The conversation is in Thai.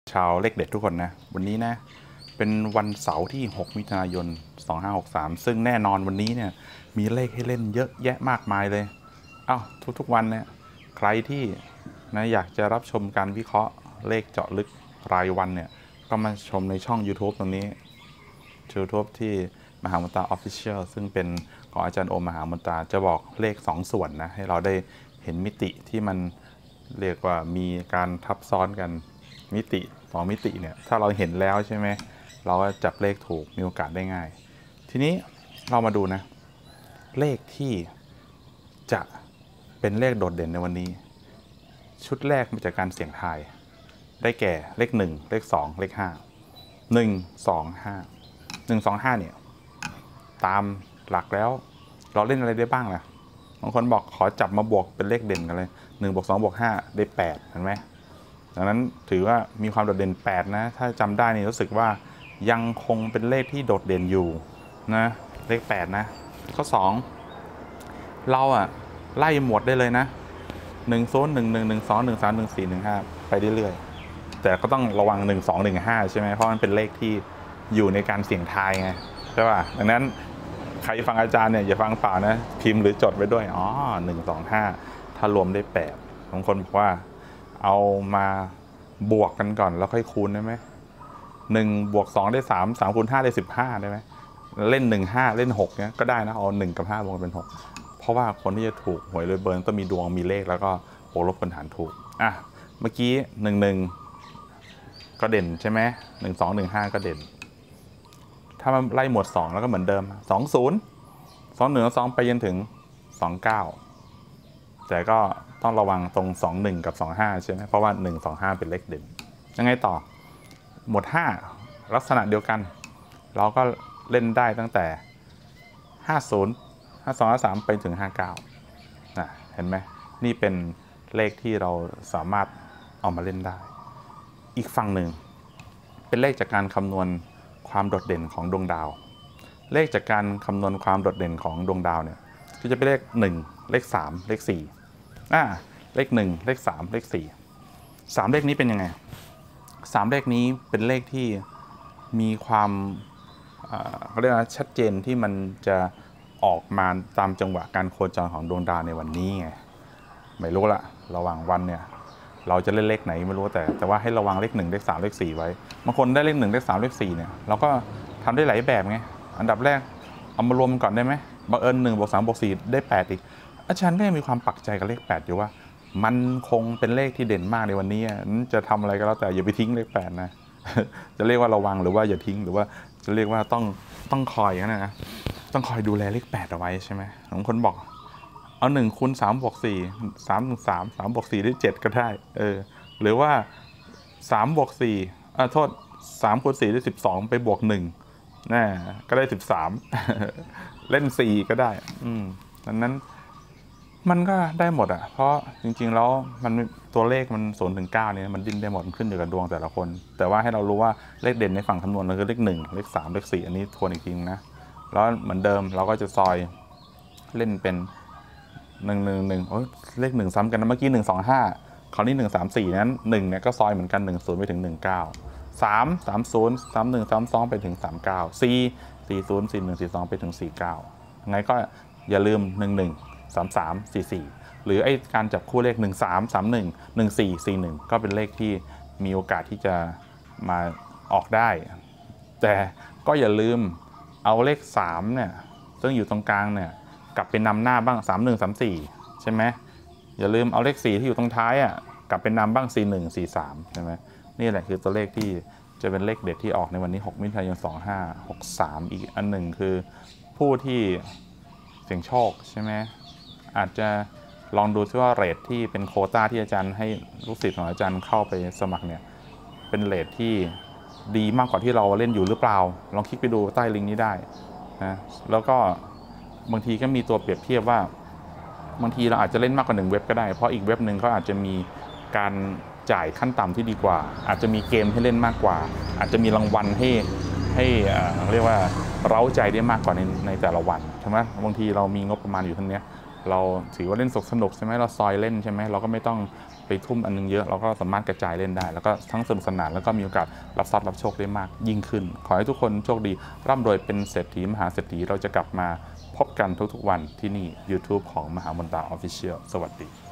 ชาวเลขเด็ดทุกคนนะวันนี้นะเป็นวันเสาร์ที่6มิถุนายน2563ซึ่งแน่นอนวันนี้เนี่ยมีเลขให้เล่นเยอะแยะมากมายเลยทุกวันเนี่ยใครที่นะอยากจะรับชมการวิเคราะห์เลขเจาะลึกรายวันเนี่ยก็มาชมในช่อง YouTube ตรงนี้ YouTube ที่มหามนตรา Official ซึ่งเป็นของอาจารย์โอมมหามนตราจะบอกเลข2ส่วนนะให้เราได้เห็นมิติที่มันเรียกว่ามีการทับซ้อนกันมิติ2มิติเนี่ยถ้าเราเห็นแล้วใช่ไหมเราก็จับเลขถูกมีโอกาสได้ง่ายทีนี้เรามาดูนะเลขที่จะเป็นเลขโดดเด่นในวันนี้ชุดแรกมาจากการเสี่ยงทายได้แก่เลข1เลข2เลข5 1 2 5 1 2 5เนี่ยตามหลักแล้วเราเล่นอะไรได้บ้างล่ะบางคนบอกขอจับมาบวกเป็นเลขเด่นกันเลย1บวก2บวก5ได้8เห็นไหมดังนั้นถือว่ามีความโดดเด่น8นะถ้าจำได้นี่รู้สึกว่ายังคงเป็นเลขที่โดดเด่นอยู่นะเลข8นะข้อ2เราไล่หมวดได้เลยนะ1 0 1 1 1 2 1 3 1 4 1 5ไปเรื่อยๆแต่ก็ต้องระวัง1 2 1 5ใช่ไหมเพราะมันเป็นเลขที่อยู่ในการเสี่ยงทายไงใช่ป่ะดังนั้นใครฟังอาจารย์เนี่ยอย่าฟังเปล่านะพิมพ์หรือจดไว้ด้วย1 2 5ถ้ารวมได้8บางคนบอกว่าเอามาบวกกันก่อนแล้วค่อยคูณได้ไหม1 บวก 2ได้3 3คูณ5ได้15ได้ไหมเล่น1 5เล่น6เนี้ยก็ได้นะเอา1กับ5บวกเป็น6เพราะว่าคนที่จะถูกหวยรวยเบอร์ต้องมีดวงมีเลขแล้วก็บวกลบคูณหารถูกเมื่อกี้11ก็เด่นใช่ไหม1 2 1 5ก็เด่นถ้ามันไล่หมวด2แล้วก็เหมือนเดิม20 21 2ไปจนถึง29แต่ก็ต้องระวังตรง21กับ25ใช่ไหมเพราะว่า1 2 5เป็นเลขเด่นยังไงต่อหมวด5ลักษณะเดียวกันเราก็เล่นได้ตั้งแต่50 52 53ไปถึง59เห็นไหมนี่เป็นเลขที่เราสามารถเอามาเล่นได้อีกฝั่งหนึ่งเป็นเลขจากการคำนวณความโดดเด่นของดวงดาวเลขจากการคำนวณความโดดเด่นของดวงดาวเนี่ยก็จะเป็นเลข1เลข3เลข4เลข1เลข3เลข4 3เลขนี้เป็นยังไง3เลขนี้เป็นเลขที่มีความเขาเรียกว่าชัดเจนที่มันจะออกมาตามจังหวะการโคจรของดวงดาวในวันนี้ไงไม่รู้ละระหว่างวันเนี่ยเราจะเล่นเลขไหนไม่รู้แต่ว่าให้ระวังเลข1เลข3เลข4ไว้บางคนได้เลข1เลข3เลข4เนี่ยเราก็ทำได้หลายแบบไงอันดับแรกเอามารวมก่อนได้ไหมบังเอิญ1บวก3บวก4ได้8อีกอาจารย์ก็ยังมีความปักใจกับเลข8อยู่ว่ามันคงเป็นเลขที่เด่นมากในวันนี้จะทำอะไรก็แล้วแต่อย่าไปทิ้งเลข8นะจะเรียกว่าระวังหรือว่าอย่าทิ้งหรือว่าจะเรียกว่าต้องคอยนะต้องคอยดูแลเลข8เอาไว้ใช่ไหมบางคนบอกเอา1คูณ3บวก4 3 1 3 3บวก4ได้7ก็ได้หรือว่า3บวก4โทษ3คูณ4ได้12ไปบวก1ก็ได้13 เล่น4ก็ได้ดังนั้นมันก็ได้หมดเพราะจริงๆแล้วมันตัวเลขมัน0 ถึง 9เนี่ยมันดิ้นได้หมดขึ้นอยู่กับดวงแต่ละคนแต่ว่าให้เรารู้ว่าเลขเด่นในฝั่งคำนวณเราคือเลข1เลข3เลข4อันนี้ทวนอีกทีนะแล้วเหมือนเดิมเราก็จะซอยเล่นเป็น1 เลข1ซ้ำกันนะเมื่อกี้1 2 5คราวนี้1 3 4นั้น1เนี่ยก็ซอยเหมือนกัน10ไปถึง19 3 30 31 32ไปถึง39 4 40 41 42ไปถึง49ไงก็อย่าลืม11 33 44หรือไอ้การจับคู่เลข13 31 14 41ก็เป็นเลขที่มีโอกาสที่จะมาออกได้แต่ก็อย่าลืมเอาเลข3เนี่ยซึ่งอยู่ตรงกลางเนี่ยกลับไปนำหน้าบ้าง31 34ใช่ไหมอย่าลืมเอาเลข4ที่อยู่ตรงท้ายกลับไปนำบ้าง41 43ใช่ไหมนี่แหละคือตัวเลขที่จะเป็นเลขเด็ดที่ออกในวันนี้6มิถุนายน2563อีกอันหนึ่งคือผู้ที่เสี่ยงโชคใช่ไหมอาจจะลองดูซิว่าเรทที่เป็นโควต้าที่อาจารย์ให้ลูกศิษย์ของอาจารย์เข้าไปสมัครเนี่ยเป็นเรทที่ดีมากกว่าที่เราเล่นอยู่หรือเปล่าลองคลิกไปดูใต้ลิงก์นี้ได้นะแล้วก็บางทีก็มีตัวเปรียบเทียบว่าบางทีเราอาจจะเล่นมากกว่า1เว็บก็ได้เพราะอีกเว็บหนึ่งเขาอาจจะมีการจ่ายขั้นต่ำที่ดีกว่าอาจจะมีเกมให้เล่นมากกว่าอาจจะมีรางวัลให้เรียกว่าเร้าใจได้มากกว่าในแต่ละวันใช่ไหมบางทีเรามีงบประมาณอยู่เท่านี้เราถือว่าเล่นสนุกใช่ไหมเราซอยเล่นใช่ไหมเราก็ไม่ต้องไปทุ่มอันนึงเยอะเราก็สามารถกระจายเล่นได้แล้วก็ทั้งสนุกสนานแล้วก็มีโอกาสรับทรัพย์รับโชคได้มากยิ่งขึ้นขอให้ทุกคนโชคดีร่ำรวยเป็นเศรษฐีมหาเศรษฐีเราจะกลับมาพบกันทุกๆวันที่นี่ YouTube ของมหามนตา Official สวัสดี